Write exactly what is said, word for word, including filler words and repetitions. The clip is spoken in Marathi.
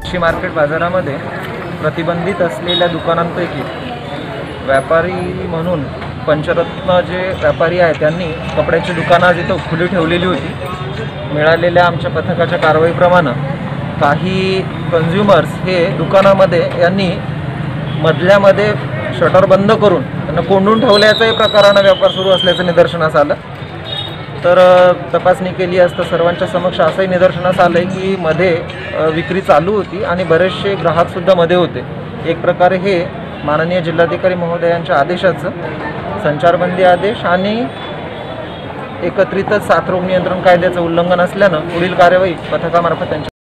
कृषी मार्केट बाजारामध्ये प्रतिबंधित असलेल्या दुकानांपैकी व्यापारी म्हणून पंचरत्न जे व्यापारी आहेत त्यांनी कपड्याची दुकानं आज इथं खुली ठेवलेली होती। मिळालेल्या आमच्या पथकाच्या कारवाईप्रमाणे काही कन्झ्युमर्स हे दुकानामध्ये यांनी मधल्यामध्ये शटर बंद करून त्यांना कोंडून ठेवल्याचाही प्रकारानं व्यापार सुरू असल्याचं निदर्शनास आलं। तर तपासणी केली असता सर्वांच्या समक्ष असंही निदर्शनास आलं आहे की मध्ये विक्री चालू होती आणि बरेचसे ग्राहकसुद्धा मध्ये होते। एक प्रकारे हे माननीय जिल्हाधिकारी महोदयांच्या आदेशाचं संचारबंदी आदेश आणि एकत्रितच साथरोग नियंत्रण कायद्याचं उल्लंघन असल्यानं पुढील कार्यवाही पथकामार्फत त्यांच्या